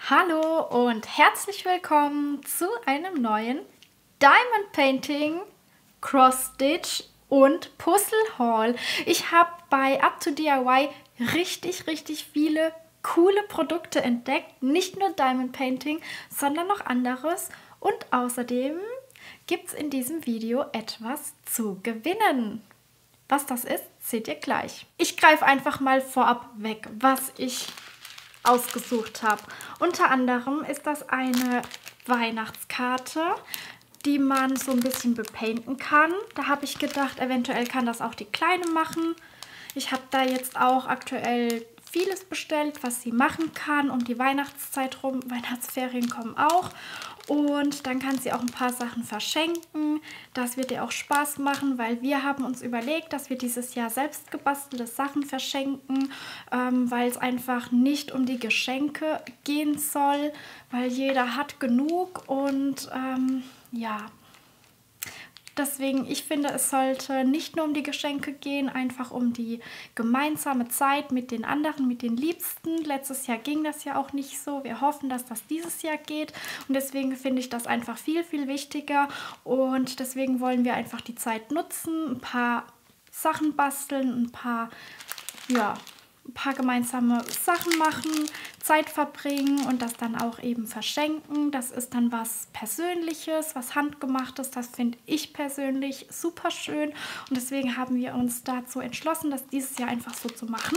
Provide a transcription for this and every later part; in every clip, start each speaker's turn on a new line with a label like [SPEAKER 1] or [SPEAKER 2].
[SPEAKER 1] Hallo und herzlich willkommen zu einem neuen Diamond Painting, Cross Stitch und Puzzle Haul. Ich habe bei Up2DIY richtig viele coole Produkte entdeckt. Nicht nur Diamond Painting, sondern noch anderes. Und außerdem gibt es in diesem Video etwas zu gewinnen. Was das ist, seht ihr gleich. Ich greife einfach mal vorab weg, was ich ausgesucht habe. Unter anderem ist das eine Weihnachtskarte, die man so ein bisschen bepainten kann. Da habe ich gedacht, eventuell kann das auch die Kleine machen. Ich habe da jetzt auch aktuell vieles bestellt, was sie machen kann, um die Weihnachtszeit rum. Weihnachtsferien kommen auch. Und dann kann sie auch ein paar Sachen verschenken. Das wird ihr auch Spaß machen, weil wir haben uns überlegt, dass wir dieses Jahr selbst gebastelte Sachen verschenken, weil es einfach nicht um die Geschenke gehen soll, weil jeder hat genug und ja. Deswegen, ich finde, es sollte nicht nur um die Geschenke gehen, einfach um die gemeinsame Zeit mit den anderen, mit den Liebsten. Letztes Jahr ging das ja auch nicht so. Wir hoffen, dass das dieses Jahr geht. Und deswegen finde ich das einfach viel wichtiger. Und deswegen wollen wir einfach die Zeit nutzen, ein paar Sachen basteln, ein paar gemeinsame Sachen machen, Zeit verbringen und das dann auch eben verschenken. Das ist dann was Persönliches, was Handgemachtes. Das finde ich persönlich super schön. Und deswegen haben wir uns dazu entschlossen, das dieses Jahr einfach so zu machen.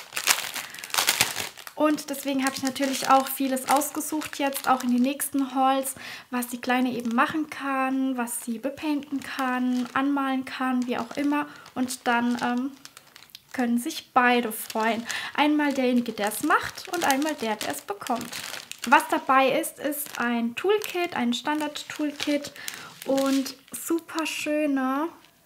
[SPEAKER 1] Und deswegen habe ich natürlich auch vieles ausgesucht jetzt, auch in den nächsten Hauls, was die Kleine eben machen kann, was sie bepainten kann, anmalen kann, wie auch immer. Und dann können sich beide freuen. Einmal derjenige, der es macht und einmal der es bekommt. Was dabei ist, ist ein Toolkit, ein Standard-Toolkit und super schöne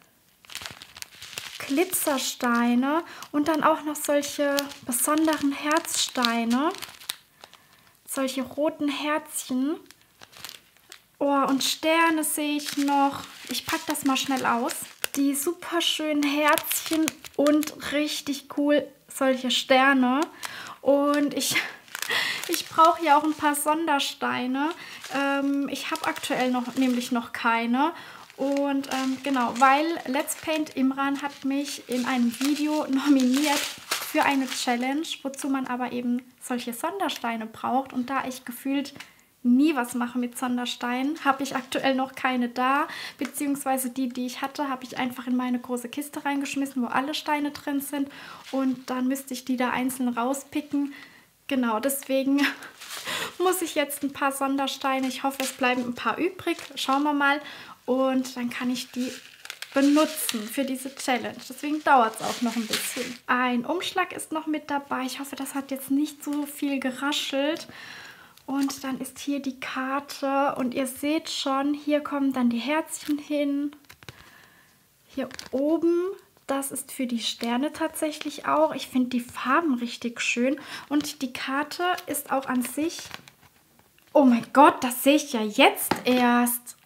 [SPEAKER 1] Glitzersteine und dann auch noch solche besonderen Herzsteine, solche roten Herzchen. Oh, und Sterne sehe ich noch. Ich packe das mal schnell aus. Die super schönen Herzchen und richtig cool solche Sterne. Und ich brauche ja auch ein paar Sondersteine. Ich habe aktuell nämlich noch keine. Und genau, weil Let's Paint Imran hat mich in einem Video nominiert für eine Challenge, wozu man aber eben solche Sondersteine braucht. Und da ich gefühlt nie was mache mit Sondersteinen, habe ich aktuell noch keine da, beziehungsweise die ich hatte, habe ich einfach in meine große Kiste reingeschmissen, wo alle Steine drin sind und dann müsste ich die da einzeln rauspicken. Genau, deswegen muss ich jetzt ein paar Sondersteine, ich hoffe, es bleiben ein paar übrig, schauen wir mal und dann kann ich die benutzen für diese Challenge. Deswegen dauert es auch noch ein bisschen. Ein Umschlag ist noch mit dabei, ich hoffe, das hat jetzt nicht so viel geraschelt. Und dann ist hier die Karte und ihr seht schon, hier kommen dann die Herzchen hin. Hier oben, das ist für die Sterne tatsächlich auch. Ich finde die Farben richtig schön. Und die Karte ist auch an sich... Oh mein Gott, das sehe ich ja jetzt erst.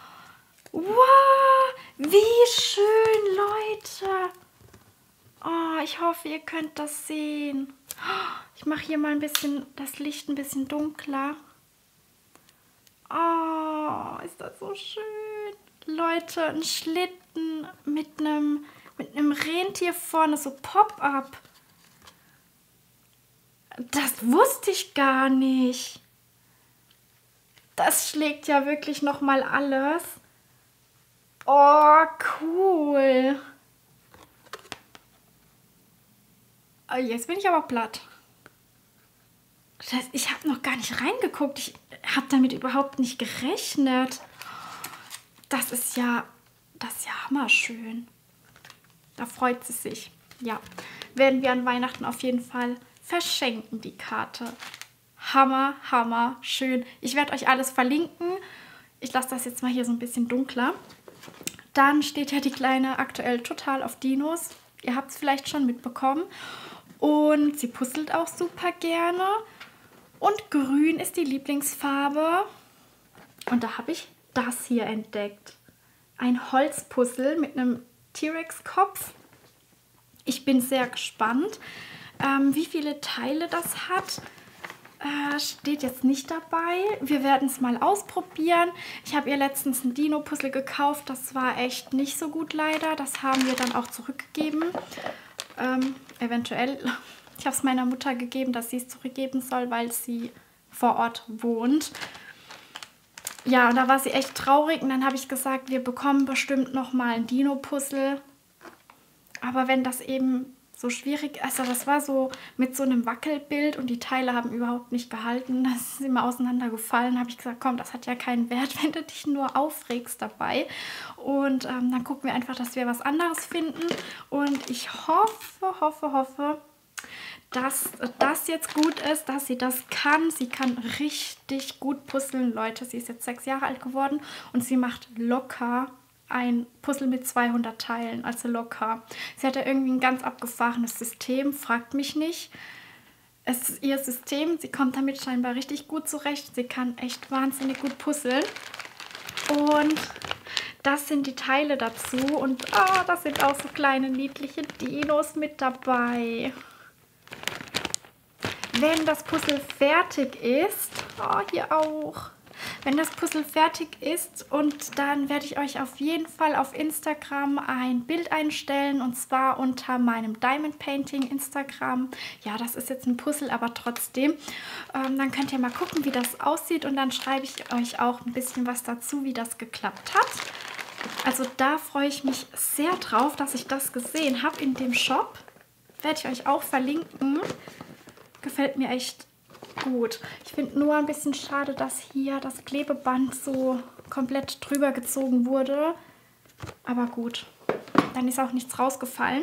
[SPEAKER 1] Wow, wie schön, Leute. Oh, ich hoffe, ihr könnt das sehen. Ich mache hier mal ein bisschen das Licht ein bisschen dunkler. Oh, ist das so schön. Leute, ein Schlitten mit einem Rentier vorne, so Pop-up. Das wusste ich gar nicht. Das schlägt ja wirklich nochmal alles. Oh, cool. Jetzt bin ich aber platt. Ich habe noch gar nicht reingeguckt. Ich habe damit überhaupt nicht gerechnet. Das ist ja hammerschön. Da freut sie sich. Ja, werden wir an Weihnachten auf jeden Fall verschenken, die Karte. Hammer schön. Ich werde euch alles verlinken. Ich lasse das jetzt mal hier so ein bisschen dunkler. Dann steht ja die Kleine aktuell total auf Dinos. Ihr habt es vielleicht schon mitbekommen. Und sie puzzelt auch super gerne. Und grün ist die Lieblingsfarbe. Und da habe ich das hier entdeckt. Ein Holzpuzzle mit einem T-Rex-Kopf. Ich bin sehr gespannt, wie viele Teile das hat. Steht jetzt nicht dabei. Wir werden es mal ausprobieren. Ich habe ihr letztens ein Dino-Puzzle gekauft. Das war echt nicht so gut leider. Das haben wir dann auch zurückgegeben. Eventuell. Ich habe es meiner Mutter gegeben, dass sie es zurückgeben soll, weil sie vor Ort wohnt. Ja, und da war sie echt traurig. Und dann habe ich gesagt, wir bekommen bestimmt nochmal ein Dino-Puzzle. Aber wenn das eben so schwierig, also das war so mit so einem Wackelbild und die Teile haben überhaupt nicht gehalten. Das ist immer auseinandergefallen. Habe ich gesagt, komm, das hat ja keinen Wert, wenn du dich nur aufregst dabei. Und dann gucken wir einfach, dass wir was anderes finden. Und ich hoffe, dass das jetzt gut ist, dass sie das kann. Sie kann richtig gut puzzeln, Leute. Sie ist jetzt 6 Jahre alt geworden und sie macht locker ein Puzzle mit 200 Teilen, also locker. Sie hat ja irgendwie ein ganz abgefahrenes System, fragt mich nicht. Es ist ihr System, sie kommt damit scheinbar richtig gut zurecht. Sie kann echt wahnsinnig gut puzzeln. Und das sind die Teile dazu. Und da sind auch so kleine niedliche Dinos mit dabei. Wenn das Puzzle fertig ist, hier auch. Wenn das Puzzle fertig ist und dann werde ich euch auf jeden Fall auf Instagram ein Bild einstellen und zwar unter meinem Diamond Painting Instagram. Ja, das ist jetzt ein Puzzle, aber trotzdem. Dann könnt ihr mal gucken, wie das aussieht und dann schreibe ich euch auch ein bisschen was dazu, wie das geklappt hat. Also da freue ich mich sehr drauf, dass ich das gesehen habe in dem Shop. Werde ich euch auch verlinken. Gefällt mir echt gut. Ich finde nur ein bisschen schade, dass hier das Klebeband so komplett drüber gezogen wurde. Aber gut, dann ist auch nichts rausgefallen.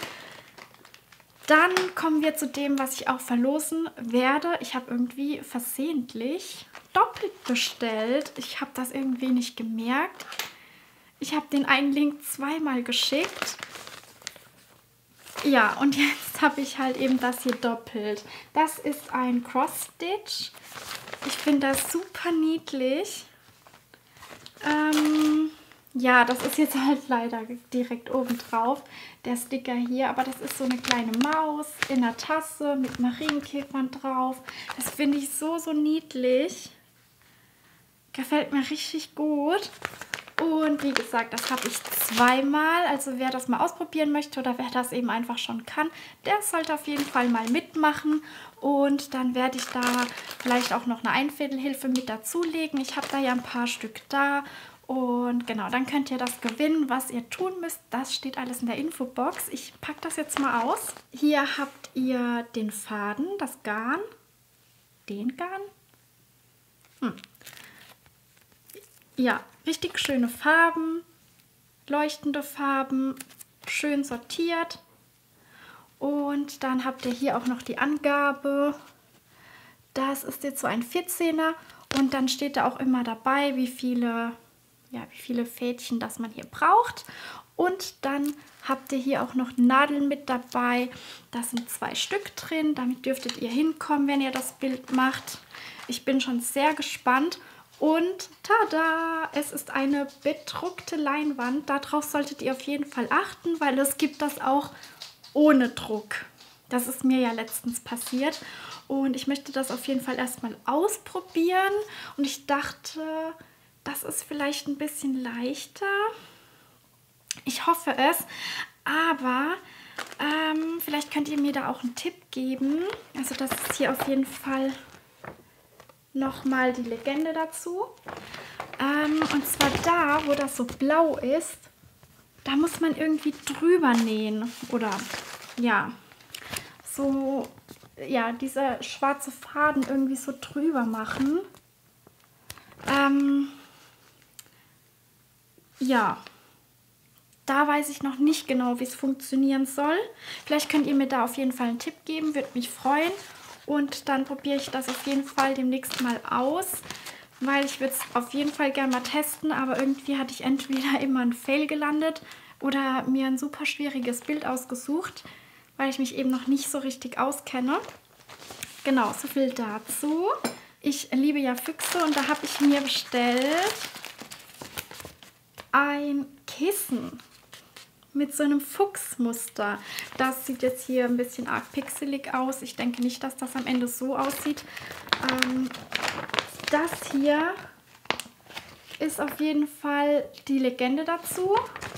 [SPEAKER 1] Dann kommen wir zu dem, was ich auch verlosen werde. Ich habe irgendwie versehentlich doppelt bestellt. Ich habe das irgendwie nicht gemerkt. Ich habe den einen Link zweimal geschickt. Ja, und jetzt habe ich halt eben das hier doppelt. Das ist ein Cross-Stitch. Ich finde das super niedlich. Ja, das ist jetzt halt leider direkt oben drauf, der Sticker hier. Aber das ist so eine kleine Maus in einer Tasse mit Marienkäfern drauf. Das finde ich so niedlich. Gefällt mir richtig gut. Und wie gesagt, das habe ich zweimal. Also wer das mal ausprobieren möchte oder wer das eben einfach schon kann, der sollte auf jeden Fall mal mitmachen. Und dann werde ich da vielleicht auch noch eine Einfädelhilfe mit dazulegen. Ich habe da ja ein paar Stück da. Und genau, dann könnt ihr das gewinnen. Was ihr tun müsst, das steht alles in der Infobox. Ich packe das jetzt mal aus. Hier habt ihr den Faden, das Garn. Den Garn? Ja, richtig schöne Farben, leuchtende Farben, schön sortiert. Und dann habt ihr hier auch noch die Angabe. Das ist jetzt so ein 14er und dann steht da auch immer dabei, wie viele Fädchen das man hier braucht. Und dann habt ihr hier auch noch Nadeln mit dabei. Da sind 2 Stück drin, damit dürftet ihr hinkommen, wenn ihr das Bild macht. Ich bin schon sehr gespannt. Und tada! Es ist eine bedruckte Leinwand. Darauf solltet ihr auf jeden Fall achten, weil es gibt das auch ohne Druck. Das ist mir ja letztens passiert. Und ich möchte das auf jeden Fall erstmal ausprobieren. Und ich dachte, das ist vielleicht ein bisschen leichter. Ich hoffe es. Aber vielleicht könnt ihr mir da auch einen Tipp geben. Also das ist hier auf jeden Fall nochmal die Legende dazu. Und zwar da, wo das so blau ist, da muss man irgendwie drüber nähen. Oder ja, so, ja, dieser schwarze Faden irgendwie so drüber machen. Ja, da weiß ich noch nicht genau, wie es funktionieren soll. Vielleicht könnt ihr mir da auf jeden Fall einen Tipp geben, würde mich freuen. Und dann probiere ich das auf jeden Fall demnächst mal aus, weil ich würde es auf jeden Fall gerne mal testen, aber irgendwie hatte ich entweder immer ein Fail gelandet oder mir ein super schwieriges Bild ausgesucht, weil ich mich eben noch nicht so richtig auskenne. Genau, so viel dazu. Ich liebe ja Füchse und da habe ich mir bestellt ein Kissen. mit so einem Fuchsmuster. Das sieht jetzt hier ein bisschen arg pixelig aus. Ich denke nicht, dass das am Ende so aussieht. Das hier ist auf jeden Fall die Legende dazu.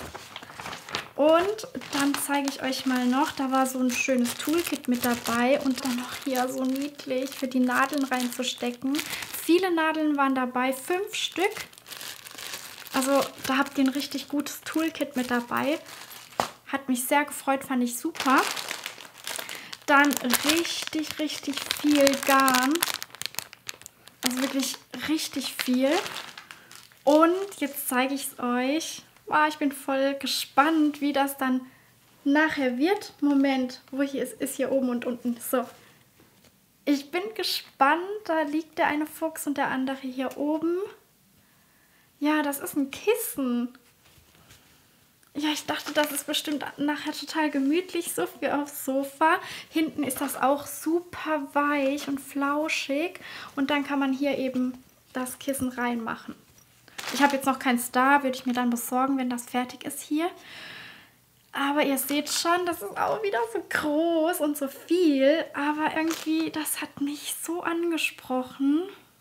[SPEAKER 1] Und dann zeige ich euch mal noch, da war so ein schönes Toolkit mit dabei und dann noch hier so niedlich für die Nadeln reinzustecken. Viele Nadeln waren dabei, 5 Stück. Also da habt ihr ein richtig gutes Toolkit mit dabei. Hat mich sehr gefreut, fand ich super. Dann richtig, richtig viel Garn. Also wirklich richtig viel. Und jetzt zeige ich es euch. Oh, ich bin voll gespannt, wie das dann nachher wird. Moment, wo hier ist hier oben und unten. So. Ich bin gespannt. Da liegt der eine Fuchs und der andere hier oben. Ja, das ist ein Kissen. Ja, ich dachte, das ist bestimmt nachher total gemütlich, so wie aufs Sofa. Hinten ist das auch super weich und flauschig. Und dann kann man hier eben das Kissen reinmachen. Ich habe jetzt noch keinen Star, würde ich mir dann besorgen, wenn das fertig ist hier. Aber ihr seht schon, das ist auch wieder so groß und so viel. Aber irgendwie, das hat mich so angesprochen.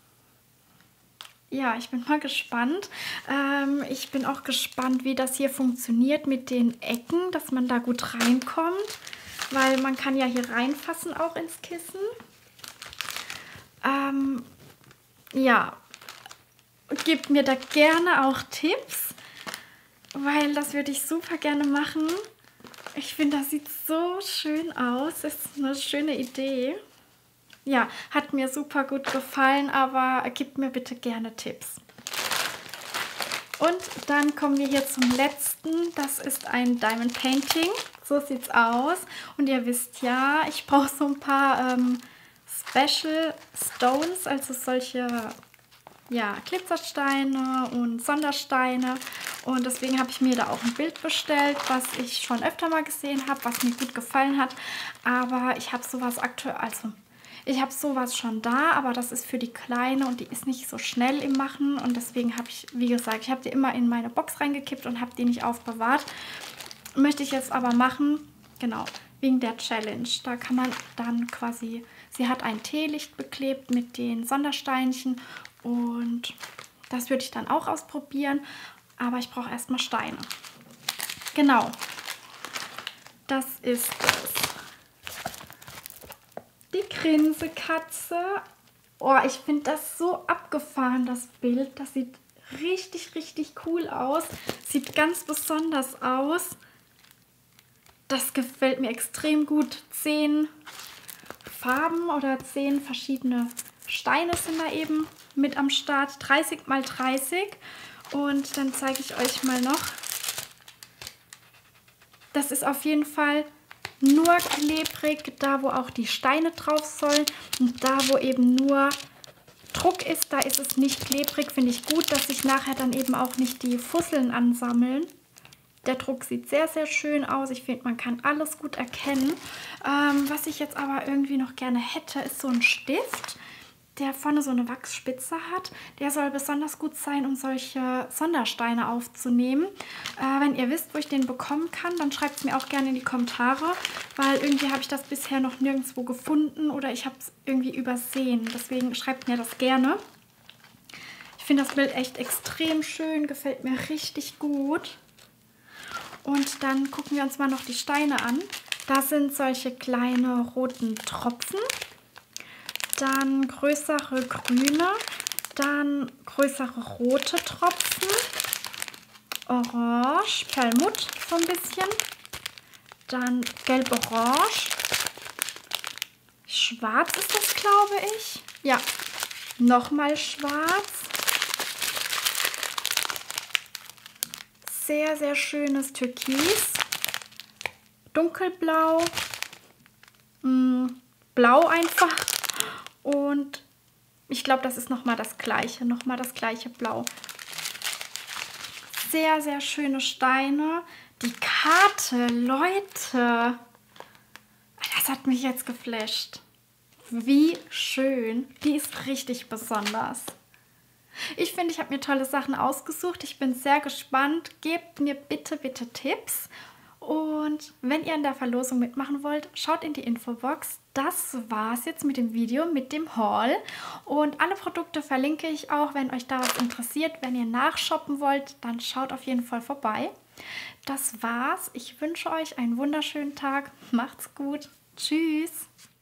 [SPEAKER 1] Ja, ich bin mal gespannt. Ich bin auch gespannt, wie das hier funktioniert mit den Ecken, dass man da gut reinkommt. Weil man kann ja hier reinfassen auch ins Kissen. Ja, gebt mir da gerne auch Tipps, weil das würde ich super gerne machen. Ich finde, das sieht so schön aus. Das ist eine schöne Idee. Ja, hat mir super gut gefallen, aber gebt mir bitte gerne Tipps. Und dann kommen wir hier zum letzten. Das ist ein Diamond Painting. So sieht es aus. Und ihr wisst ja, ich brauche so ein paar Special Stones, also solche Glitzersteine und Sondersteine. Und deswegen habe ich mir da auch ein Bild bestellt, was ich schon öfter mal gesehen habe, was mir gut gefallen hat. Aber ich habe sowas aktuell, also ich habe sowas schon da, aber das ist für die Kleine und die ist nicht so schnell im Machen. Und deswegen habe ich, wie gesagt, ich habe die immer in meine Box reingekippt und habe die nicht aufbewahrt. Möchte ich jetzt aber machen, genau, wegen der Challenge. Da kann man dann quasi, sie hat ein Teelicht beklebt mit den Sondersteinchen und das würde ich dann auch ausprobieren. Aber ich brauche erstmal Steine. Genau, das ist es. Die Grinsekatze. Oh, ich finde das so abgefahren, das Bild. Das sieht richtig, richtig cool aus. Sieht ganz besonders aus. Das gefällt mir extrem gut. 10 Farben oder 10 verschiedene Steine sind da eben mit am Start. 30 mal 30. Und dann zeige ich euch mal noch. Das ist auf jeden Fall nur klebrig, da wo auch die Steine drauf sollen. Und da wo eben nur Druck ist, da ist es nicht klebrig. Finde ich gut, dass sich nachher dann eben auch nicht die Fusseln ansammeln. Der Druck sieht sehr, sehr schön aus. Ich finde, man kann alles gut erkennen. Was ich jetzt aber irgendwie noch gerne hätte, ist so ein Stift, der vorne so eine Wachsspitze hat. Der soll besonders gut sein, um solche Sondersteine aufzunehmen. Wenn ihr wisst, wo ich den bekommen kann, dann schreibt es mir auch gerne in die Kommentare, weil irgendwie habe ich das bisher noch nirgendwo gefunden oder ich habe es irgendwie übersehen. Deswegen schreibt mir das gerne. Ich finde das Bild echt extrem schön, gefällt mir richtig gut. Und dann gucken wir uns mal noch die Steine an. Da sind solche kleine roten Tropfen. Dann größere grüne, dann größere rote Tropfen, orange, Perlmutt so ein bisschen, dann gelb-orange, schwarz ist das, glaube ich. Ja, nochmal schwarz. Sehr, sehr schönes Türkis, dunkelblau, blau einfach. Und ich glaube, das ist nochmal das gleiche Blau. Sehr, sehr schöne Steine. Die Karte, Leute, das hat mich jetzt geflasht. Wie schön. Die ist richtig besonders. Ich finde, ich habe mir tolle Sachen ausgesucht. Ich bin sehr gespannt. Gebt mir bitte, bitte Tipps. Und wenn ihr in der Verlosung mitmachen wollt, schaut in die Infobox. Das war's jetzt mit dem Video, mit dem Haul. Und alle Produkte verlinke ich auch, wenn euch da was interessiert. Wenn ihr nachshoppen wollt, dann schaut auf jeden Fall vorbei. Das war's. Ich wünsche euch einen wunderschönen Tag. Macht's gut. Tschüss.